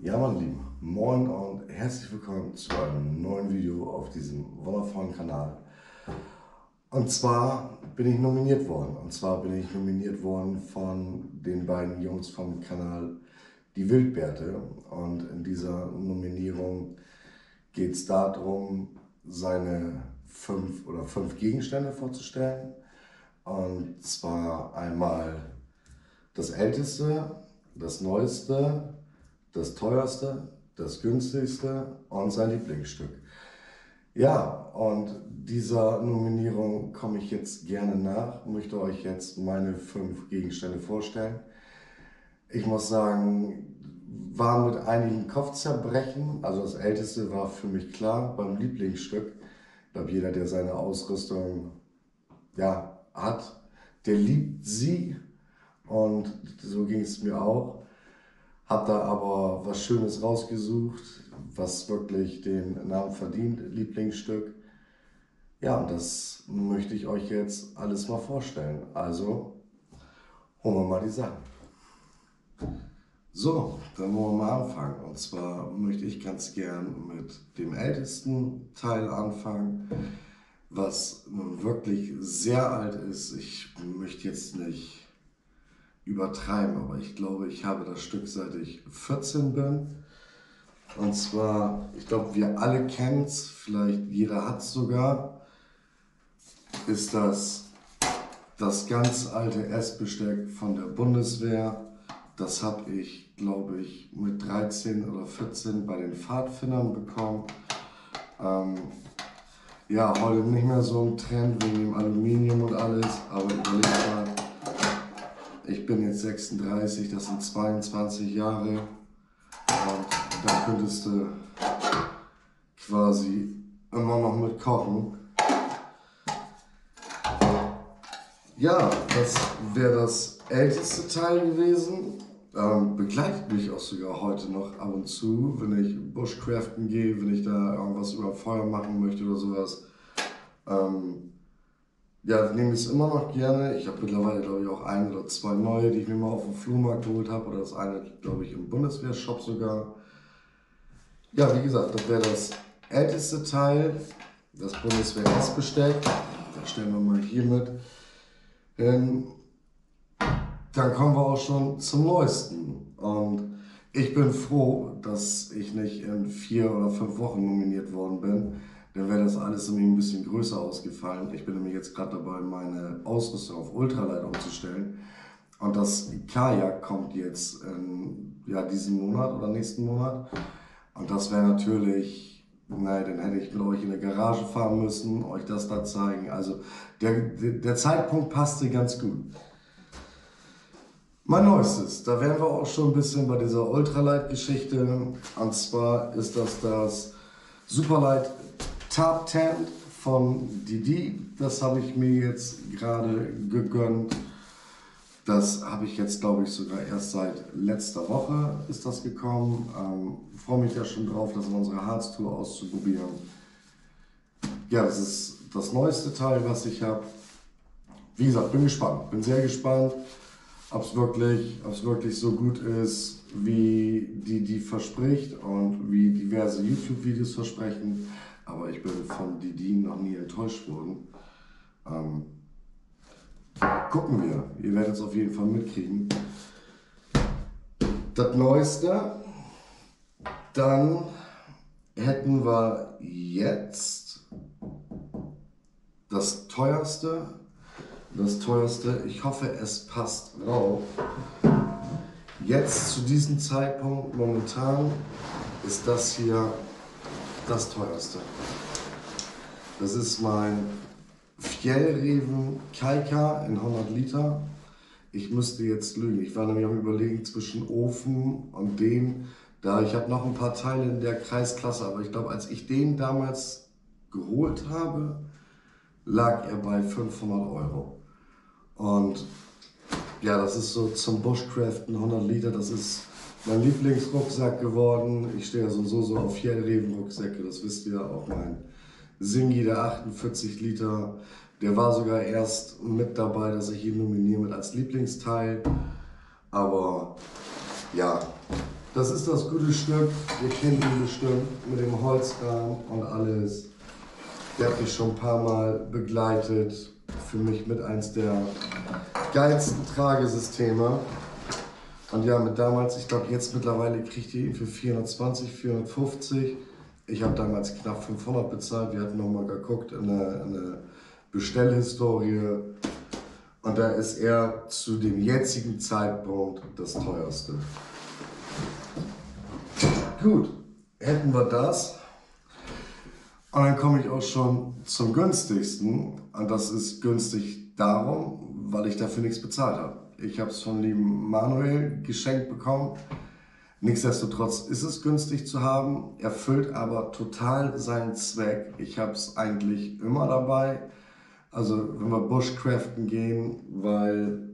Ja, meine Lieben, moin und herzlich willkommen zu einem neuen Video auf diesem wundervollen Kanal. Und zwar bin ich nominiert worden. Von den beiden Jungs vom Kanal Die Wildbärte. Und in dieser Nominierung geht es darum, seine fünf Gegenstände vorzustellen. Und zwar einmal das älteste, das neueste, das teuerste, das günstigste und sein Lieblingsstück. Ja, und dieser Nominierung komme ich jetzt gerne nach, möchte euch jetzt meine 5 Gegenstände vorstellen. Ich muss sagen, war mit einigen Kopfzerbrechen, also das älteste war für mich klar beim Lieblingsstück. Ich glaube, jeder, der seine Ausrüstung hat, der liebt sie, und so ging es mir auch. Hab da aber was Schönes rausgesucht, was wirklich den Namen verdient, Lieblingsstück. Ja, und das möchte ich euch jetzt alles mal vorstellen. Also, holen wir mal die Sachen. So, dann wollen wir mal anfangen. Und zwar möchte ich ganz gern mit dem ältesten Teil anfangen, was nun wirklich sehr alt ist. Ich möchte jetzt nicht übertreiben, aber ich glaube, ich habe das Stück seit ich 14 bin. Und zwar, ich glaube, wir alle kennen es, vielleicht jeder hat es sogar, ist das ganz alte Essbesteck von der Bundeswehr. Das habe ich, glaube ich, mit 13 oder 14 bei den Pfadfindern bekommen. Ja, heute nicht mehr so ein Trend wegen dem Aluminium und alles, aber überleg mal, ich bin jetzt 36, das sind 22 Jahre, und da könntest du quasi immer noch mit kochen. Ja, das wäre das älteste Teil gewesen. Begleitet mich auch sogar heute noch ab und zu, wenn ich Bushcraften gehe, wenn ich da irgendwas über Feuer machen möchte oder sowas. Ja, nehme ich es immer noch gerne. Ich habe mittlerweile, glaube ich, auch 1 oder 2 neue, die ich mir mal auf dem Flohmarkt geholt habe. Oder das eine, glaube ich, im Bundeswehrshop sogar. Ja, wie gesagt, das wäre das älteste Teil, das Bundeswehr-Essbesteck. Das stellen wir mal hier mit hin. Dann kommen wir auch schon zum neuesten. Und ich bin froh, dass ich nicht in 4 oder 5 Wochen nominiert worden bin. Dann wäre das alles nämlich ein bisschen größer ausgefallen. Ich bin nämlich jetzt gerade dabei, meine Ausrüstung auf Ultralight umzustellen. Und das Kajak kommt jetzt in diesen Monat oder nächsten Monat. Und das wäre natürlich, nein, dann hätte ich mit euch in eine Garage fahren müssen, euch das da zeigen. Also der Zeitpunkt passte ganz gut. Mein neuestes, da wären wir auch schon ein bisschen bei dieser Ultralight-Geschichte. Und zwar ist das Superlight Tarp Tent von Didi. Das habe ich mir jetzt gerade gegönnt. Das habe ich jetzt, glaube ich, sogar erst seit letzter Woche ist das gekommen. Freue mich ja schon drauf, das in unserer Harztour auszuprobieren. Ja, das ist das neueste Teil, was ich habe. Wie gesagt, bin gespannt, bin sehr gespannt, ob es wirklich so gut ist, wie die verspricht und wie diverse YouTube-Videos versprechen. Aber ich bin von Didi noch nie enttäuscht worden. Gucken wir. Ihr werdet es auf jeden Fall mitkriegen. Das Neueste. Dann hätten wir jetzt das Teuerste. Das Teuerste. Ich hoffe, es passt drauf. Jetzt zu diesem Zeitpunkt momentan ist das hier das Teuerste. Das ist mein Fjällräven Kaika in 100 Liter. Ich müsste jetzt lügen. Ich war nämlich am Überlegen zwischen Ofen und dem. Ich habe noch ein paar Teile in der Kreisklasse, aber ich glaube, als ich den damals geholt habe, lag er bei 500 Euro. Und ja, das ist so zum Bushcraften 100 Liter. Das ist mein Lieblingsrucksack geworden. Ich stehe ja so auf Fjällräven-Rucksäcke, das wisst ihr. Auch mein Singi, der 48 Liter, der war sogar erst mit dabei, dass ich ihn nominiere mit als Lieblingsteil. Aber ja, Das ist das gute Stück. Ihr kennt ihn bestimmt mit dem Holzrahmen und alles. Der hat mich schon ein paar Mal begleitet. Für mich mit eins der geilsten Tragesysteme. Und ja, mit damals, ich glaube jetzt mittlerweile kriegt ihr ihn für 420, 450. Ich habe damals knapp 500 bezahlt. Wir hatten nochmal geguckt in eine Bestellhistorie. Und da ist er zu dem jetzigen Zeitpunkt das teuerste. Gut, hätten wir das. Und dann komme ich auch schon zum günstigsten. Und das ist günstig darum, weil ich dafür nichts bezahlt habe. Ich habe es von lieben Manuel geschenkt bekommen. Nichtsdestotrotz ist es günstig zu haben, erfüllt aber total seinen Zweck. Ich habe es eigentlich immer dabei. Also wenn wir Bushcraften gehen, weil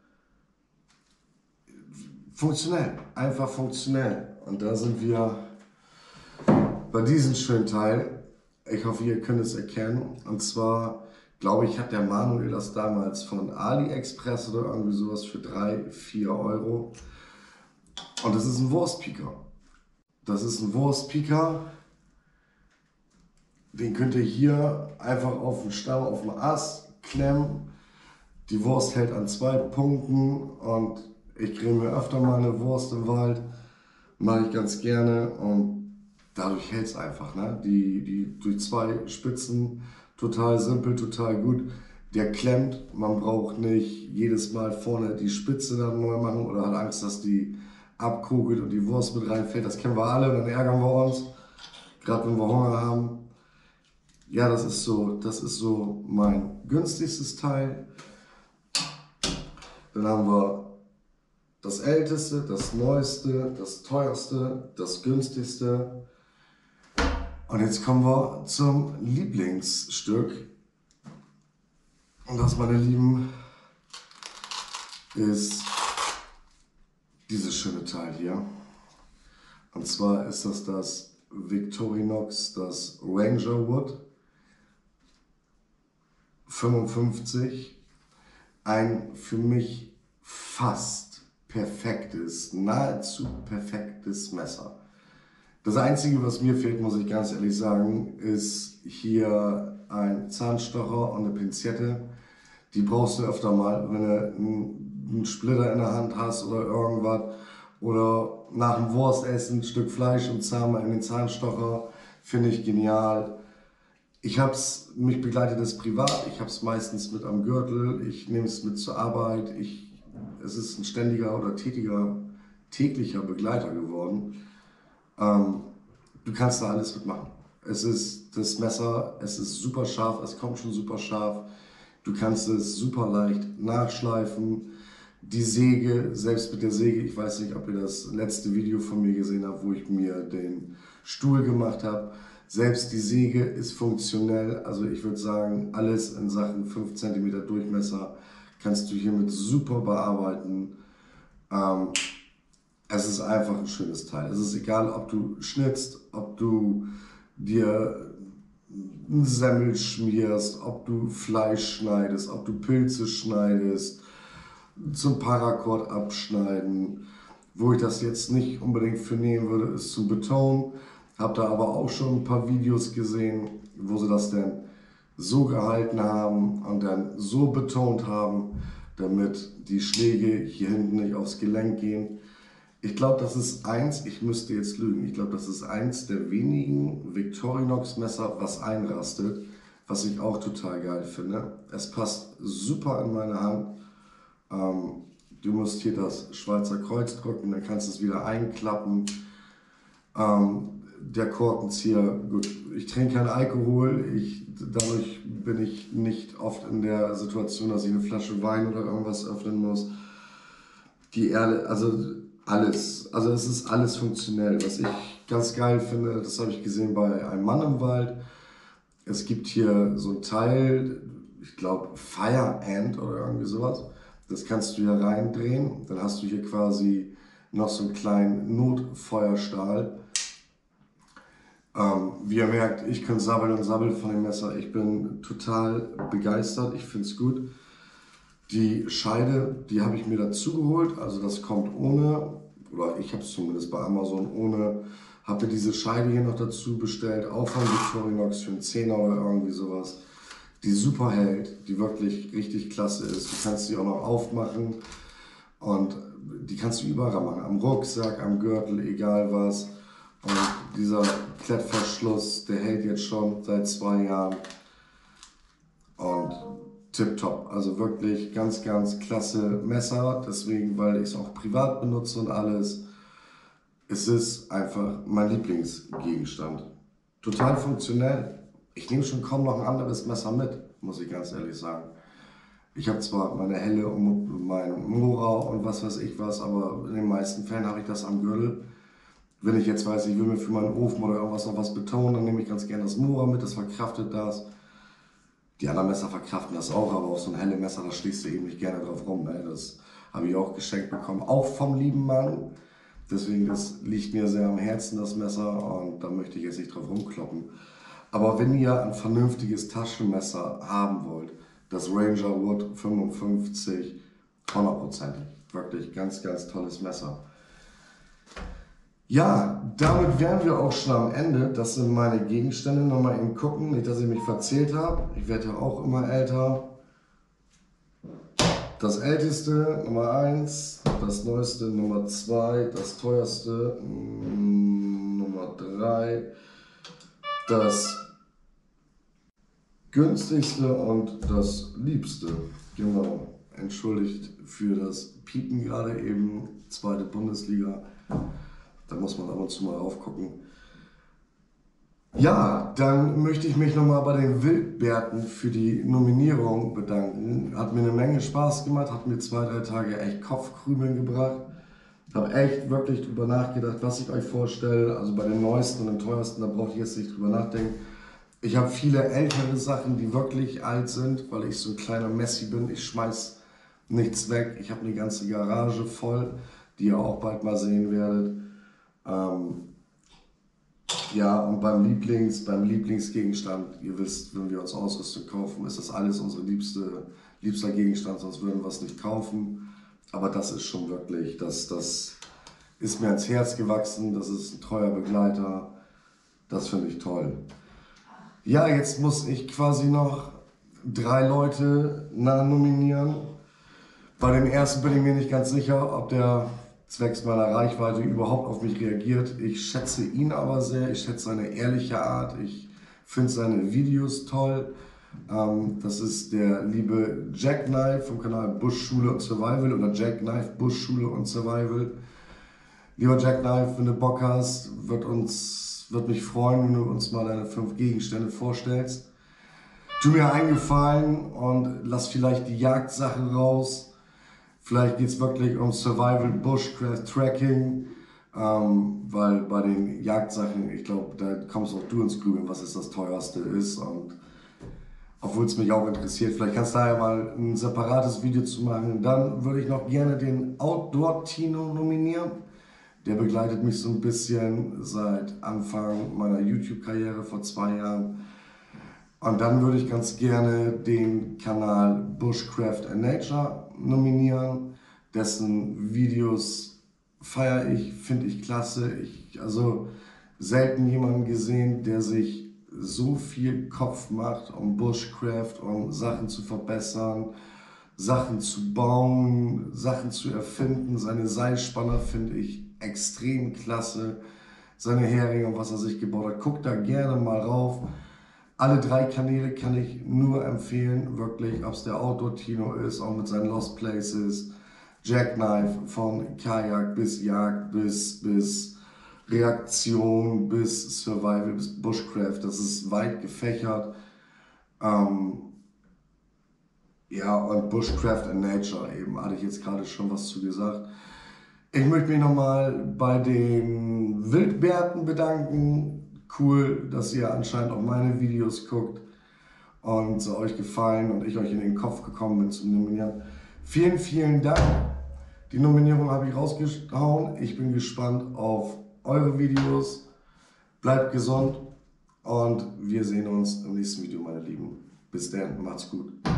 funktionell, einfach funktionell. Und da sind wir bei diesem schönen Teil. Ich hoffe, ihr könnt es erkennen. Und zwar, glaube ich, hat der Manuel das damals von AliExpress oder irgendwie sowas für 3, 4 Euro. Und das ist ein Wurstpiker. Das ist ein Wurstpiker. Den könnt ihr hier einfach auf den Stamm, auf den Ast klemmen. Die Wurst hält an 2 Punkten und ich kriege mir öfter mal eine Wurst im Wald. Mache ich ganz gerne und dadurch hält es einfach. Ne? Die durch 2 Spitzen, total simpel, total gut. Der klemmt, man braucht nicht jedes Mal vorne die Spitze dann neu machen oder hat Angst, dass die abkugelt und die Wurst mit reinfällt. Das kennen wir alle, dann ärgern wir uns, gerade wenn wir Hunger haben. Ja, das ist so mein günstigstes Teil. Dann haben wir das älteste, das neueste, das teuerste, das günstigste. Und jetzt kommen wir zum Lieblingsstück. Und das, meine Lieben, ist dieses schöne Teil hier. Und zwar ist das Victorinox, das Ranger Wood 55. Ein für mich fast perfektes, nahezu perfektes Messer. Das Einzige, was mir fehlt, muss ich ganz ehrlich sagen, ist hier ein Zahnstocher und eine Pinzette. Die brauchst du öfter mal, wenn du einen Splitter in der Hand hast oder irgendwas. Oder nach dem Wurstessen ein Stück Fleisch und Zahn mal in den Zahnstocher. Finde ich genial. Mich begleitet es privat. Ich habe es meistens mit am Gürtel. Ich nehme es mit zur Arbeit. Es ist ein ständiger oder täglicher Begleiter geworden. Du kannst da alles mitmachen. Es ist das Messer, es ist super scharf, es kommt schon super scharf. Du kannst es super leicht nachschleifen. Die Säge, selbst mit der Säge, ich weiß nicht, ob ihr das letzte Video von mir gesehen habt, wo ich mir den Stuhl gemacht habe. Selbst die Säge ist funktionell. Also ich würde sagen, alles in Sachen 5 cm Durchmesser kannst du hiermit super bearbeiten. Es ist einfach ein schönes Teil. Es ist egal, ob du schnitzt, ob du dir einen Semmel schmierst, ob du Fleisch schneidest, ob du Pilze schneidest, zum Paracord abschneiden. Wo ich das jetzt nicht unbedingt für nehmen würde, ist zum Beton. Habe da aber auch schon ein paar Videos gesehen, wo sie das dann so gehalten haben und dann so betont haben, damit die Schläge hier hinten nicht aufs Gelenk gehen. Ich glaube, das ist ich müsste jetzt lügen, ich glaube, das ist eins der wenigen Victorinox Messer, was einrastet, was ich auch total geil finde. Es passt super in meine Hand. Du musst hier das Schweizer Kreuz drücken, dann kannst du es wieder einklappen. Der Korkenzieher, gut, ich trinke keinen Alkohol, dadurch bin ich nicht oft in der Situation, dass ich eine Flasche Wein oder irgendwas öffnen muss. Die Erde, also alles, also es ist alles funktionell. Was ich ganz geil finde, das habe ich gesehen bei einem Mann im Wald. Es gibt hier so ein Teil, ich glaube Fire Ant oder irgendwie sowas. Das kannst du hier reindrehen. Dann hast du hier quasi noch so einen kleinen Notfeuerstahl. Wie ihr merkt, ich kann sabbeln und sabbeln von dem Messer. Ich bin total begeistert. Ich finde es gut. Die Scheide, die habe ich mir dazu geholt. Also das kommt ohne oder ich habe es zumindest bei Amazon ohne, habe mir diese Scheide hier noch dazu bestellt, auch von Victorinox für einen Zehner oder irgendwie sowas, die super hält, die wirklich richtig klasse ist. Du kannst sie auch noch aufmachen und die kannst du überall machen, am Rucksack, am Gürtel, egal was. Und dieser Klettverschluss, der hält jetzt schon seit 2 Jahren und tipptopp. Also wirklich ganz, ganz klasse Messer, deswegen, weil ich es auch privat benutze und alles. Es ist einfach mein Lieblingsgegenstand. Total funktionell. Ich nehme schon kaum noch ein anderes Messer mit, muss ich ganz ehrlich sagen. Ich habe zwar meine Helle und mein Mora und was weiß ich was, aber in den meisten Fällen habe ich das am Gürtel. Wenn ich jetzt weiß, ich will mir für meinen Ofen oder irgendwas noch was betonen, dann nehme ich ganz gerne das Mora mit, das verkraftet das. Die anderen Messer verkraften das auch, aber auf so ein helle Messer, da stehst du eben nicht gerne drauf rum. Ne? Das habe ich auch geschenkt bekommen, auch vom lieben Mann. Deswegen, das liegt mir sehr am Herzen, das Messer, und da möchte ich jetzt nicht drauf rumkloppen. Aber wenn ihr ein vernünftiges Taschenmesser haben wollt, das Ranger Wood 55, 100%. Wirklich ganz, ganz tolles Messer. Ja, damit wären wir auch schon am Ende. Das sind meine Gegenstände. Nochmal eben gucken, nicht, dass ich mich verzählt habe. Ich werde ja auch immer älter. Das älteste, Nummer 1. Das neueste, Nummer 2. Das teuerste, Nummer 3. Das günstigste und das liebste. Genau. Entschuldigt für das Piepen gerade eben. 2. Bundesliga. Da muss man ab und zu mal raufgucken. Ja, dann möchte ich mich nochmal bei den Wildbärten für die Nominierung bedanken. Hat mir eine Menge Spaß gemacht, hat mir 2, 3 Tage echt Kopfkrümeln gebracht. Habe echt wirklich drüber nachgedacht, was ich euch vorstelle. Also bei den neuesten und den teuersten, da brauche ich jetzt nicht drüber nachdenken. Ich habe viele ältere Sachen, die wirklich alt sind, weil ich so ein kleiner Messi bin. Ich schmeiß nichts weg. Ich habe eine ganze Garage voll, die ihr auch bald mal sehen werdet. Ja, und beim Lieblingsgegenstand, ihr wisst, wenn wir uns Ausrüstung kaufen, ist das alles unser liebster Gegenstand, sonst würden wir es nicht kaufen. Aber das ist schon wirklich, das ist mir ans Herz gewachsen, das ist ein treuer Begleiter, das finde ich toll. Ja, jetzt muss ich quasi noch 3 Leute nominieren. Bei dem ersten bin ich mir nicht ganz sicher, ob der zwecks meiner Reichweite überhaupt auf mich reagiert. Ich schätze ihn aber sehr, ich schätze seine ehrliche Art, ich finde seine Videos toll. Das ist der liebe Jackknife vom Kanal Buschschule und Survival oder Jackknife Buschschule und Survival. Lieber Jackknife, wenn du Bock hast, wird mich freuen, wenn du uns mal deine 5 Gegenstände vorstellst. Tu mir einen Gefallen und lass vielleicht die Jagdsache raus. Vielleicht geht es wirklich um Survival, Bushcraft, Tracking, weil bei den Jagdsachen, ich glaube, da kommst auch du ins Grübeln, was jetzt das teuerste ist. Und obwohl es mich auch interessiert, vielleicht kannst du da ja mal ein separates Video zu machen. Dann würde ich noch gerne den Outdoor Tino nominieren. Der begleitet mich so ein bisschen seit Anfang meiner YouTube-Karriere vor 2 Jahren. Und dann würde ich ganz gerne den Kanal Bushcraft and Nature nominieren. Dessen Videos feiere ich, finde ich klasse. Also selten jemanden gesehen, der sich so viel Kopf macht, um Bushcraft, um Sachen zu verbessern, Sachen zu bauen, Sachen zu erfinden. Seine Seilspanner finde ich extrem klasse. Seine Heringe und was er sich gebaut hat. Guckt da gerne mal rauf. Alle 3 Kanäle kann ich nur empfehlen, wirklich, ob es der Outdoor-Tino ist, auch mit seinen Lost Places, Jackknife, von Kajak bis Jagd, bis Reaktion, bis Survival, bis Bushcraft, das ist weit gefächert. Ja, und Bushcraft and Nature eben, hatte ich jetzt gerade schon was zu gesagt. Ich möchte mich nochmal bei den Wildbärten bedanken. Cool, dass ihr anscheinend auch meine Videos guckt und es euch gefallen und ich euch in den Kopf gekommen bin zum Nominieren. Vielen, vielen Dank. Die Nominierung habe ich rausgehauen. Ich bin gespannt auf eure Videos. Bleibt gesund und wir sehen uns im nächsten Video, meine Lieben. Bis dann, macht's gut.